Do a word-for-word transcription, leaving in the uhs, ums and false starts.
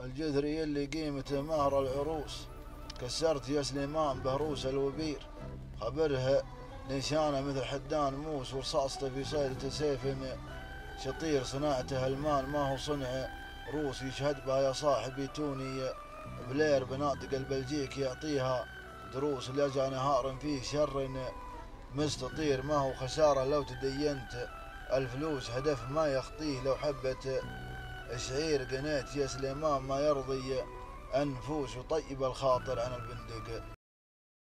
الجذري اللي قيمته مهر العروس، كسرت يا سليمان بهروس الوبير، خبرها نشانه مثل حدان موس، ورصاصته في صيدة سيف شطير، صناعته المان ما هو صنع روس، يشهد بها يا صاحبي توني بلير بناطق البلجيك، يعطيها دروس لجا نهار فيه شر مستطير، ما هو خسارة لو تدينت الفلوس، هدف ما يخطيه لو حبة شعير، قنيت يا سليمان ما يرضي النفوس، وطيب الخاطر عن البندق.